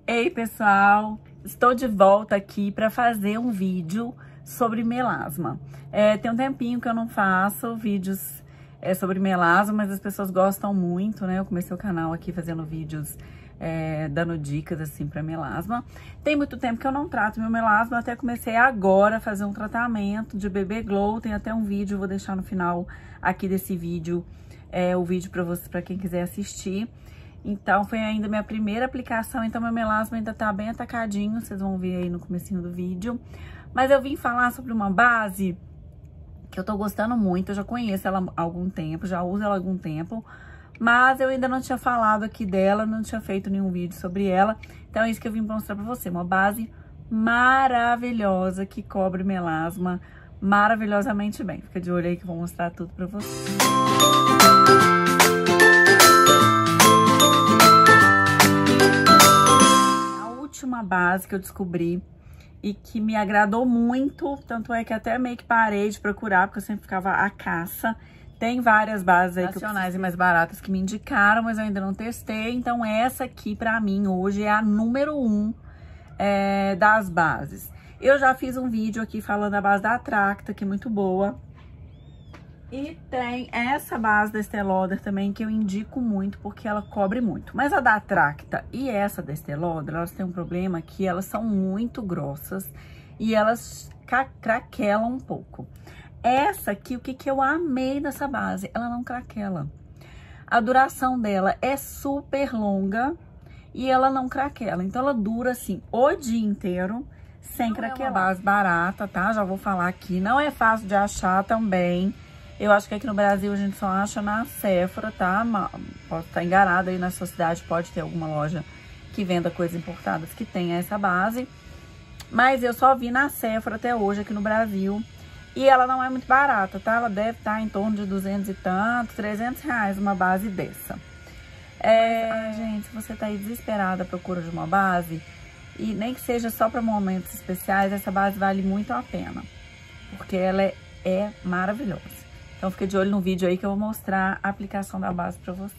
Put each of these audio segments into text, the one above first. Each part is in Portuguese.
Ei, pessoal! Estou de volta aqui para fazer um vídeo sobre melasma. Tem um tempinho que eu não faço vídeos sobre melasma, mas as pessoas gostam muito, né? Eu comecei o canal aqui fazendo vídeos dando dicas, assim, para melasma. Tem muito tempo que eu não trato meu melasma, até comecei agora a fazer um tratamento de BB Glow. Tem até um vídeo, vou deixar no final aqui desse vídeo, o vídeo para você, para quem quiser assistir. Então, foi ainda minha primeira aplicação, então meu melasma ainda tá bem atacadinho, vocês vão ver aí no comecinho do vídeo. Mas eu vim falar sobre uma base que eu tô gostando muito, eu já conheço ela há algum tempo, já uso ela há algum tempo, mas eu ainda não tinha falado aqui dela, não tinha feito nenhum vídeo sobre ela. Então, é isso que eu vim mostrar pra você, uma base maravilhosa que cobre melasma maravilhosamente bem. Fica de olho aí que eu vou mostrar tudo pra você. Uma base que eu descobri e que me agradou muito, tanto é que até meio que parei de procurar, porque eu sempre ficava à caça. Tem várias bases aí nacionais e mais baratas que me indicaram, mas eu ainda não testei. Então essa aqui pra mim hoje é a número 1 das bases. Eu já fiz um vídeo aqui falando da base da Tracta, que é muito boa. E tem essa base da Estée Lauder também, que eu indico muito, porque ela cobre muito. Mas a da Tracta e essa da Estée Lauder, elas têm um problema que elas são muito grossas e elas craquelam um pouco. Essa aqui, o que eu amei dessa base? Ela não craquela. A duração dela é super longa e ela não craquela. Então, ela dura, assim, o dia inteiro sem craquelar. É uma base barata, tá? Já vou falar aqui. Não é fácil de achar também. Eu acho que aqui no Brasil a gente só acha na Sephora, tá? Pode estar enganada aí na sua cidade, pode ter alguma loja que venda coisas importadas que tenha essa base. Mas eu só vi na Sephora até hoje aqui no Brasil. E ela não é muito barata, tá? Ela deve estar em torno de 200 e tanto, 300 reais uma base dessa. Gente, se você tá aí desesperada à procura de uma base, e nem que seja só para momentos especiais, essa base vale muito a pena. Porque ela é maravilhosa. Então, fica de olho no vídeo aí que eu vou mostrar a aplicação da base pra vocês.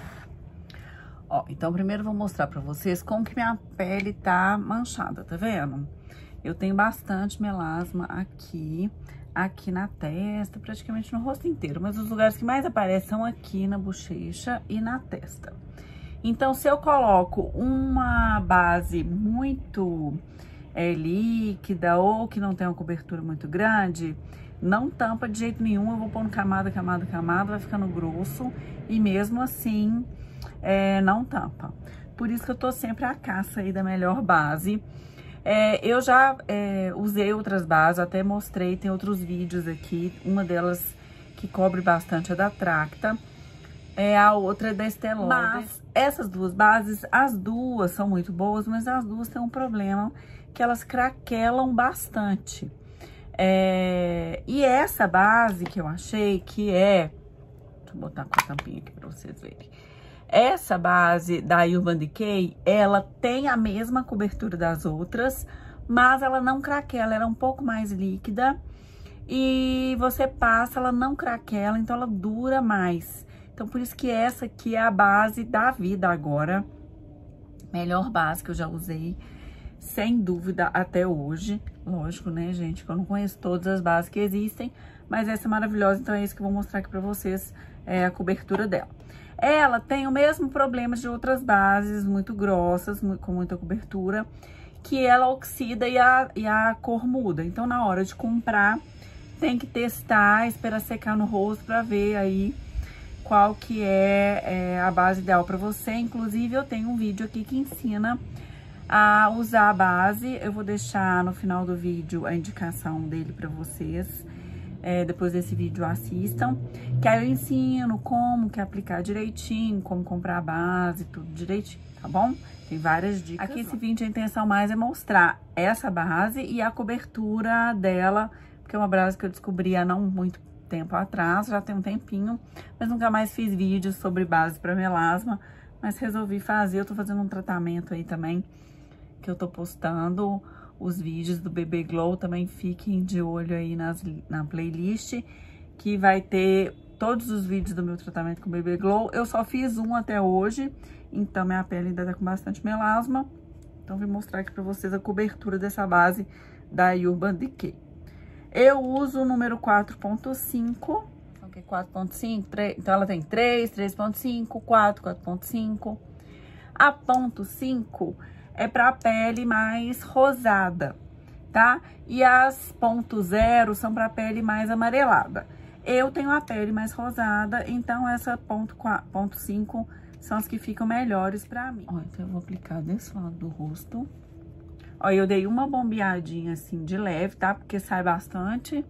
Ó, então, primeiro eu vou mostrar pra vocês como que minha pele tá manchada, tá vendo? Eu tenho bastante melasma aqui na testa, praticamente no rosto inteiro. Mas os lugares que mais aparecem são aqui na bochecha e na testa. Então, se eu coloco uma base muito líquida ou que não tem uma cobertura muito grande, não tampa de jeito nenhum. Eu vou pondo camada, camada, camada, vai ficando grosso e mesmo assim não tampa. Por isso que eu tô sempre à caça aí da melhor base. Eu já usei outras bases, até mostrei, tem outros vídeos aqui. Uma delas que cobre bastante é da Tracta, a outra é da Estée Lauder. Mas essas duas bases, as duas são muito boas, mas as duas têm um problema, que elas craquelam bastante. E essa base que eu achei que deixa eu botar com a tampinha aqui pra vocês verem. Essa base da Urban Decay, ela tem a mesma cobertura das outras, mas ela não craquela, ela é um pouco mais líquida. E você passa, ela não craquela, então ela dura mais. Então, por isso que essa aqui é a base da vida agora. Melhor base que eu já usei, sem dúvida, até hoje. Lógico, né, gente, que eu não conheço todas as bases que existem, mas essa é maravilhosa, então é isso que eu vou mostrar aqui pra vocês, a cobertura dela. Ela tem o mesmo problema de outras bases muito grossas, com muita cobertura, que ela oxida e a cor muda. Então, na hora de comprar, tem que testar, esperar secar no rosto pra ver aí qual que é a base ideal pra você. Inclusive, eu tenho um vídeo aqui que ensina a usar a base. Eu vou deixar no final do vídeo a indicação dele pra vocês. Depois desse vídeo assistam, que aí eu ensino como que aplicar direitinho, como comprar a base, tudo direitinho, tá bom? Tem várias dicas. Aqui esse vídeo a intenção mais é mostrar essa base e a cobertura dela, porque é uma base que eu descobri há não muito tempo atrás, já tem um tempinho, mas nunca mais fiz vídeos sobre base para melasma, mas resolvi fazer. Eu tô fazendo um tratamento aí também, que eu tô postando os vídeos do BB Glow, também fiquem de olho aí na playlist, que vai ter todos os vídeos do meu tratamento com BB Glow. Eu só fiz um até hoje, então minha pele ainda tá com bastante melasma. Então, vou mostrar aqui pra vocês a cobertura dessa base da Urban Decay. Eu uso o número 4.5, ok? 4.5, então ela tem 3, 3.5, 4, 4.5. A ponto 5 é pra pele mais rosada, tá? E as ponto 0 são pra pele mais amarelada. Eu tenho a pele mais rosada, então essa ponto 5 são as que ficam melhores pra mim. Ó, então eu vou aplicar desse lado do rosto. Ó, eu dei uma bombeadinha assim de leve, tá? Porque sai bastante.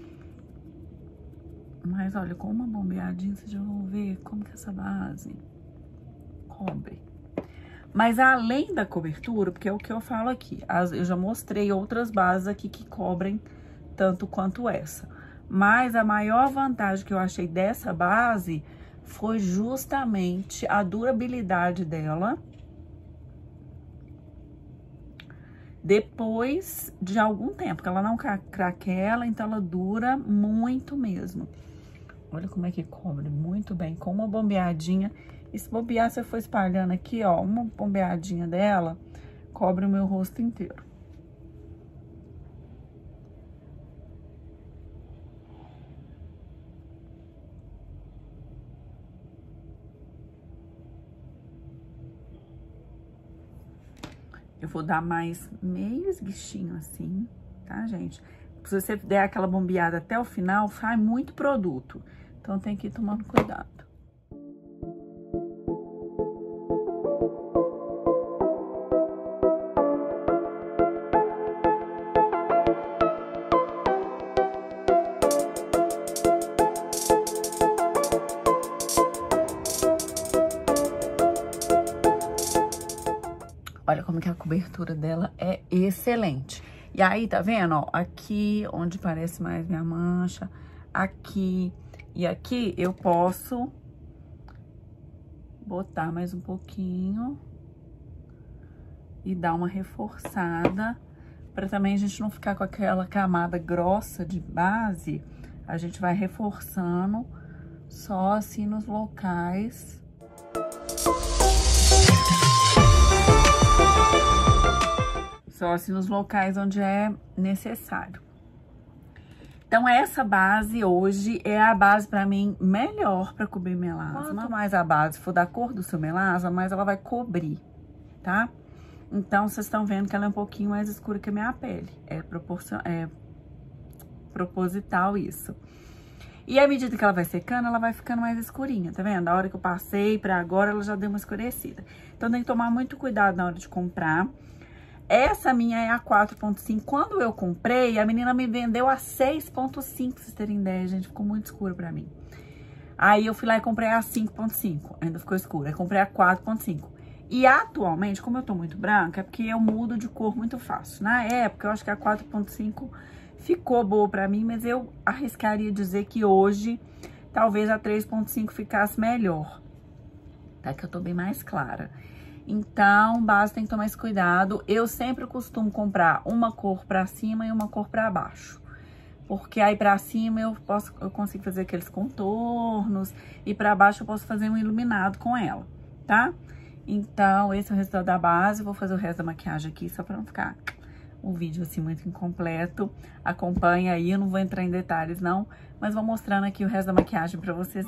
Mas olha, com uma bombeadinha vocês já vão ver como que essa base cobre. Mas além da cobertura, porque é o que eu falo aqui, eu já mostrei outras bases aqui que cobrem tanto quanto essa. Mas a maior vantagem que eu achei dessa base foi justamente a durabilidade dela. Depois de algum tempo, porque ela não craquela, então ela dura muito mesmo. Olha como é que cobre muito bem, com uma bombeadinha. E se bobear, se eu for espalhando aqui, ó, uma bombeadinha dela, cobre o meu rosto inteiro. Eu vou dar mais meio esguichinho assim, tá, gente? Se você der aquela bombeada até o final, sai muito produto. Então, tem que ir tomando cuidado. Olha como que a cobertura dela é excelente. E aí, tá vendo, ó, aqui onde parece mais minha mancha, aqui e aqui, eu posso botar mais um pouquinho e dar uma reforçada, para também a gente não ficar com aquela camada grossa de base. A gente vai reforçando só assim nos locais. Só assim nos locais onde é necessário. Então, essa base hoje é a base pra mim melhor pra cobrir melasma. Quanto mais a base for da cor do seu melasma, mais ela vai cobrir, tá? Então, vocês estão vendo que ela é um pouquinho mais escura que a minha pele. É proposital isso. E à medida que ela vai secando, ela vai ficando mais escurinha, tá vendo? Da hora que eu passei pra agora, ela já deu uma escurecida. Então, tem que tomar muito cuidado na hora de comprar. Essa minha é a 4.5. Quando eu comprei, a menina me vendeu a 6.5, pra vocês terem ideia, gente. Ficou muito escuro pra mim. Aí, eu fui lá e comprei a 5.5. Ainda ficou escuro. Aí, comprei a 4.5. E, atualmente, como eu tô muito branca, é porque eu mudo de cor muito fácil. Na época, eu acho que a 4.5 ficou boa pra mim, mas eu arriscaria dizer que hoje, talvez a 3.5 ficasse melhor. Tá? Que eu tô bem mais clara. Então, base tem que tomar esse cuidado. Eu sempre costumo comprar uma cor pra cima e uma cor pra baixo. Porque aí pra cima eu consigo fazer aqueles contornos e pra baixo eu posso fazer um iluminado com ela, tá? Então, esse é o resultado da base. Vou fazer o resto da maquiagem aqui só pra não ficar um vídeo assim muito incompleto. Acompanha aí, eu não vou entrar em detalhes não, mas vou mostrando aqui o resto da maquiagem pra vocês.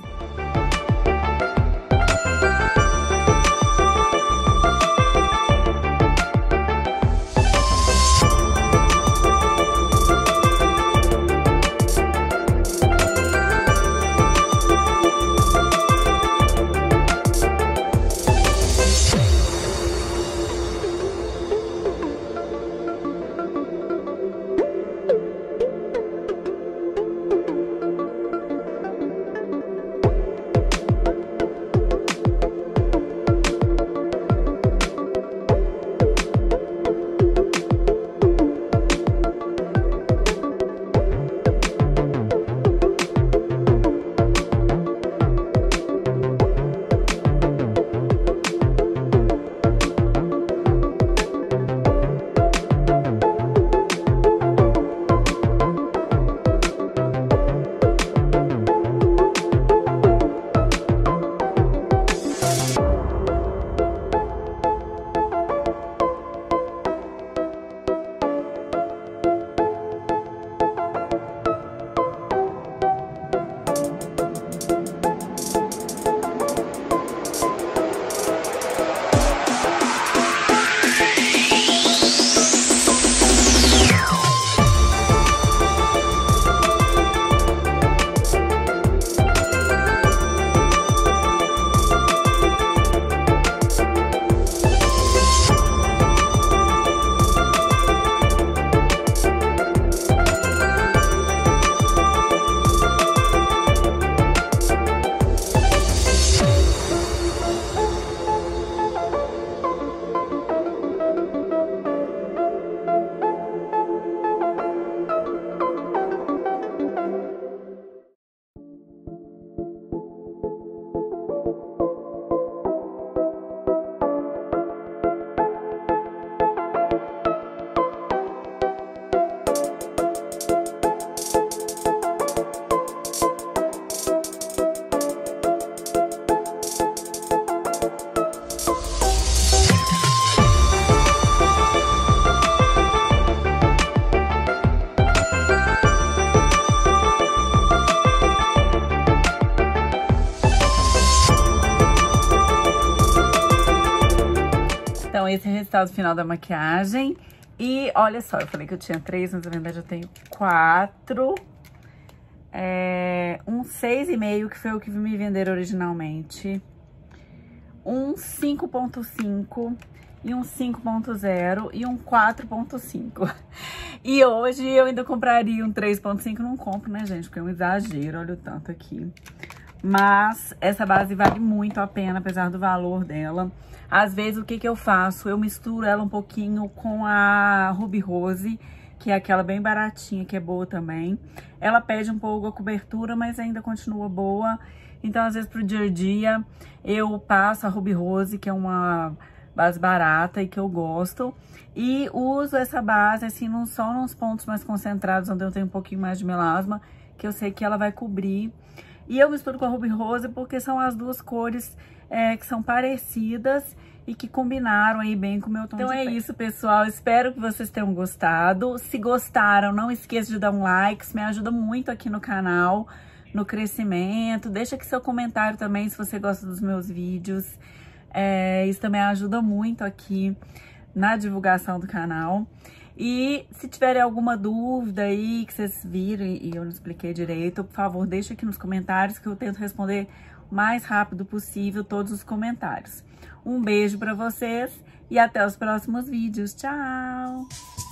resultado final da maquiagem. E olha só, eu falei que eu tinha 3, mas na verdade eu tenho 4. Um 6,5, que foi o que me venderam originalmente. Um 5,5 e um 5,0 e um 4,5. E hoje eu ainda compraria um 3,5, não compro, né, gente? Porque é um exagero, olha o tanto aqui. Mas essa base vale muito a pena, apesar do valor dela. Às vezes, o que que eu faço? Eu misturo ela um pouquinho com a Ruby Rose, que é aquela bem baratinha, que é boa também. Ela pede um pouco a cobertura, mas ainda continua boa. Então, às vezes, pro dia a dia, eu passo a Ruby Rose, que é uma base barata e que eu gosto. E uso essa base, assim, só nos pontos mais concentrados, onde eu tenho um pouquinho mais de melasma, que eu sei que ela vai cobrir. E eu misturo com a Ruby Rose porque são as duas cores que são parecidas e que combinaram aí bem com o meu tom de pele. Então é isso, pessoal. Espero que vocês tenham gostado. Se gostaram, não esqueça de dar um like. Isso me ajuda muito aqui no canal, no crescimento. Deixa aqui seu comentário também se você gosta dos meus vídeos. Isso também ajuda muito aqui na divulgação do canal. E se tiverem alguma dúvida aí que vocês viram e eu não expliquei direito, por favor, deixa aqui nos comentários que eu tento responder o mais rápido possível todos os comentários. Um beijo pra vocês e até os próximos vídeos. Tchau!